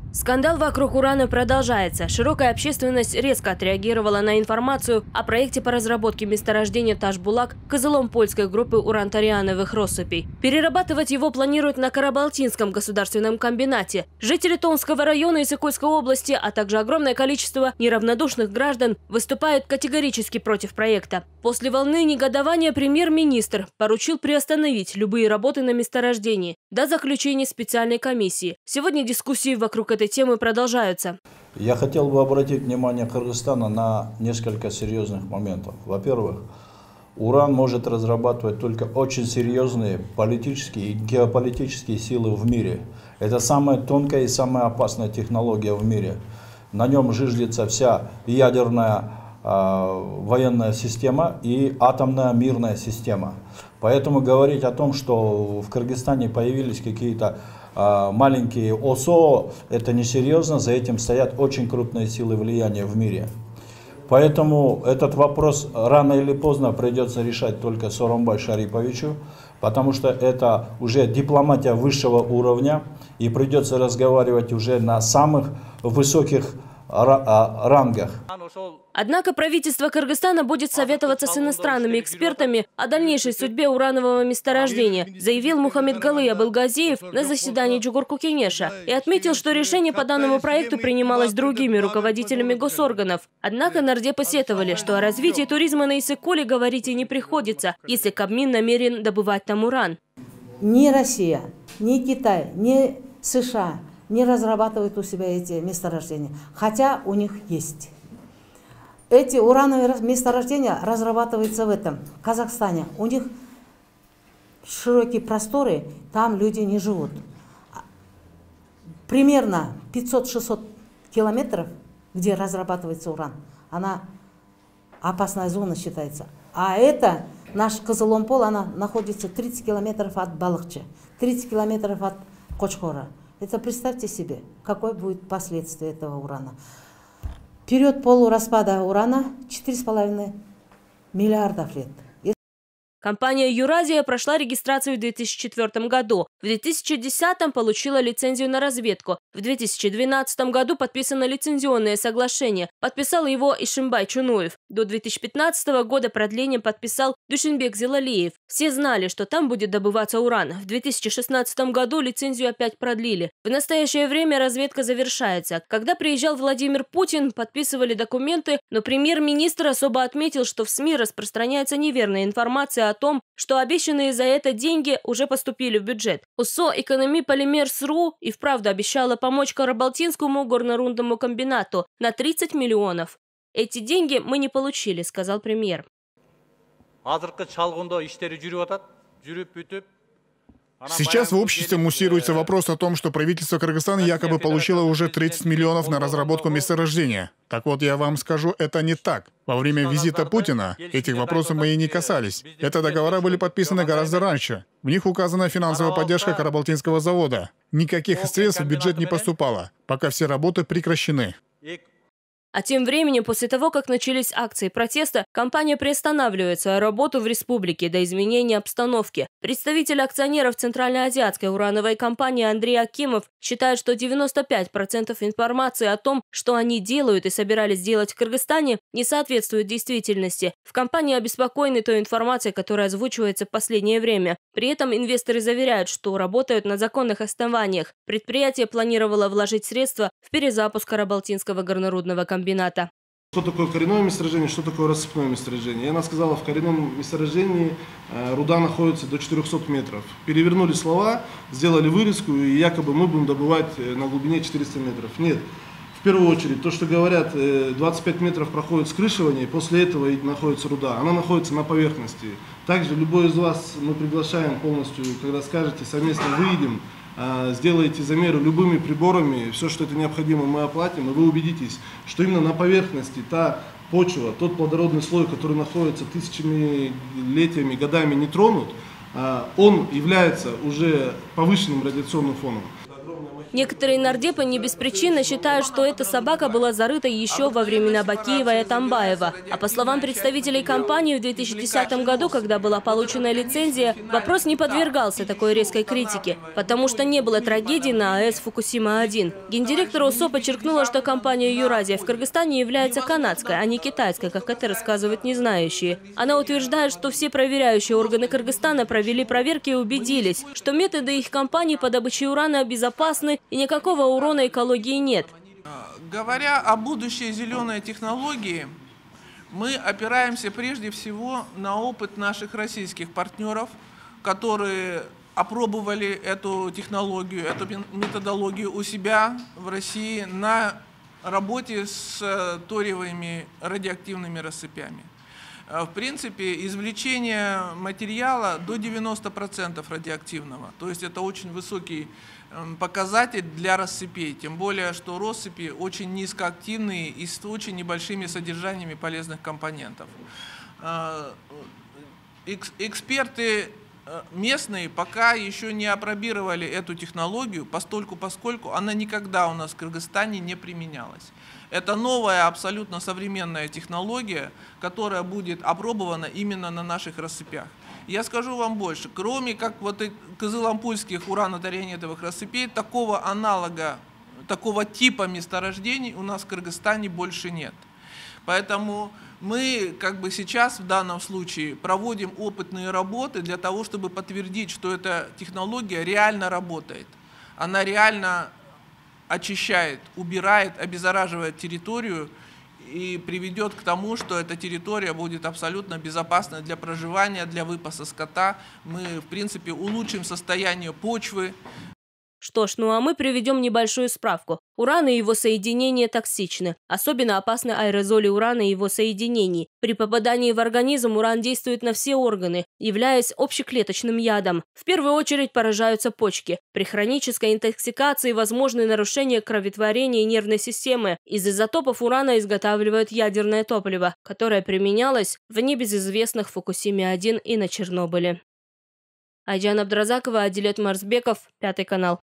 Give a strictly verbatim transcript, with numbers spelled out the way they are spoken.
Скандал вокруг урана продолжается. Широкая общественность резко отреагировала на информацию о проекте по разработке месторождения Таш-Булак кызылом польской группы уран-ториановых россыпей. Перерабатывать его планируют на Карабалтинском государственном комбинате. Жители Томского района и Сокольской области, а также огромное количество неравнодушных граждан выступают категорически против проекта. После волны негодования премьер-министр поручил приостановить любые работы на месторождении до заключения специальной комиссии. Сегодня дискуссии вокруг этой темы продолжаются. Я хотел бы обратить внимание Кыргызстана на несколько серьезных моментов. Во-первых, уран может разрабатывать только очень серьезные политические и геополитические силы в мире. Это самая тонкая и самая опасная технология в мире. На нем жиждется вся ядерная э, военная система и атомная мирная система. Поэтому говорить о том, что в Кыргызстане появились какие-то э, маленькие ОСО, это несерьезно, за этим стоят очень крупные силы влияния в мире. Поэтому этот вопрос рано или поздно придется решать только Сооронбай Шариповичу, потому что это уже дипломатия высшего уровня, и придется разговаривать уже на самых высоких рангах. Однако правительство Кыргызстана будет советоваться с иностранными экспертами о дальнейшей судьбе уранового месторождения, заявил Мухаммедгалый Абылгазиев на заседании Джугурку Кенеша и отметил, что решение по данному проекту принималось другими руководителями госорганов. Однако нардепы посетовали, что о развитии туризма на Иссык-Куле говорить и не приходится, если Кабмин намерен добывать там уран. Ни Россия, ни Китай, ни США не разрабатывают у себя эти месторождения, хотя у них есть. Эти урановые месторождения разрабатываются в этом, в Казахстане. У них широкие просторы, там люди не живут. Примерно пятьсот-шестьсот километров, где разрабатывается уран, она опасная зона считается. А это, наш Кызыломпол, она находится тридцать километров от Балыкчы, тридцать километров от Кочкора. Это представьте себе, какое будет последствие этого урана. Период полураспада урана четыре с половиной миллиардов лет. Компания «Юразия» прошла регистрацию в две тысячи четвёртом году. В две тысячи десятом получила лицензию на разведку. В две тысячи двенадцатом году подписано лицензионное соглашение. Подписал его Ишимбай Чунуев. До две тысячи пятнадцатого года продление подписал Душинбек Зилалиев. Все знали, что там будет добываться уран. В две тысячи шестнадцатом году лицензию опять продлили. В настоящее время разведка завершается. Когда приезжал Владимир Путин, подписывали документы, но премьер-министр особо отметил, что в СМИ распространяется неверная информация о том, что обещанные за это деньги уже поступили в бюджет. УСО «Экономи Полимерс.ру» и вправду обещала помочь Карабалтинскому горно-рудному комбинату на тридцать миллионов. Эти деньги мы не получили, сказал премьер. Сейчас в обществе муссируется вопрос о том, что правительство Кыргызстана якобы получило уже тридцать миллионов на разработку месторождения. Так вот, я вам скажу, это не так. Во время визита Путина этих вопросов мы и не касались. Это договора были подписаны гораздо раньше. В них указана финансовая поддержка Карабалтинского завода. Никаких средств в бюджет не поступало, пока все работы прекращены. А тем временем, после того, как начались акции протеста, компания приостанавливает свою работу в республике до изменения обстановки. Представитель акционеров Центральноазиатской урановой компании Андрей Акимов считает, что девяносто пять процентов информации о том, что они делают и собирались делать в Кыргызстане, не соответствует действительности. В компании обеспокоены той информацией, которая озвучивается в последнее время. При этом инвесторы заверяют, что работают на законных основаниях. Предприятие планировало вложить средства в перезапуск Карабалтинского горнорудного комбината. Комбината. Что такое коренное месторождение, что такое рассыпное месторождение? Она сказала, в коренном месторождении э, руда находится до четырёхсот метров. Перевернули слова, сделали вырезку, и якобы мы будем добывать на глубине четырёхсот метров. Нет. В первую очередь, то, что говорят, э, двадцать пять метров проходит скрышивание, после этого находится руда. Она находится на поверхности. Также любой из вас мы приглашаем полностью, когда скажете, совместно выйдем, сделаете замеры любыми приборами, все, что это необходимо, мы оплатим, и вы убедитесь, что именно на поверхности та почва, тот плодородный слой, который находится тысячами, летиями, годами не тронут, он является уже повышенным радиационным фоном. Некоторые нардепы не без причины считают, что эта собака была зарыта еще во времена Бакиева и Атамбаева. А по словам представителей компании, в две тысячи десятом году, когда была получена лицензия, вопрос не подвергался такой резкой критике, потому что не было трагедии на АЭС Фукусима один. Гендиректор ОСО подчеркнула, что компания «Юразия» в Кыргызстане является канадской, а не китайской, как это рассказывают незнающие. Она утверждает, что все проверяющие органы Кыргызстана провели проверки и убедились, что методы их компании по добыче урана безопасны и никакого урона экологии нет. Говоря о будущей зеленой технологии, мы опираемся прежде всего на опыт наших российских партнеров, которые опробовали эту технологию, эту методологию у себя в России на работе с ториевыми радиоактивными рассыпями. В принципе, извлечение материала до девяноста процентов радиоактивного, то есть это очень высокий показатель для рассыпей, тем более, что россыпи очень низкоактивные и с очень небольшими содержаниями полезных компонентов. Эксперты местные пока еще не опробировали эту технологию, постольку, поскольку она никогда у нас в Кыргызстане не применялась. Это новая, абсолютно современная технология, которая будет опробована именно на наших рассыпях. Я скажу вам больше, кроме как вот кызылампульских урано-торионетовых рассыпей, такого аналога, такого типа месторождений у нас в Кыргызстане больше нет. Поэтому мы как бы сейчас в данном случае проводим опытные работы для того, чтобы подтвердить, что эта технология реально работает. Она реально очищает, убирает, обеззараживает территорию и приведет к тому, что эта территория будет абсолютно безопасна для проживания, для выпаса скота. Мы, в принципе, улучшим состояние почвы. Что ж, ну а мы приведем небольшую справку. Уран и его соединения токсичны. Особенно опасны аэрозоли урана и его соединений. При попадании в организм уран действует на все органы, являясь общеклеточным ядом. В первую очередь поражаются почки. При хронической интоксикации возможны нарушения кроветворения и нервной системы. Из изотопов урана изготавливают ядерное топливо, которое применялось в небезызвестных Фукусиме один и на Чернобыле. Айджан Абдразакова, Адилет Марсбеков, Пятый канал.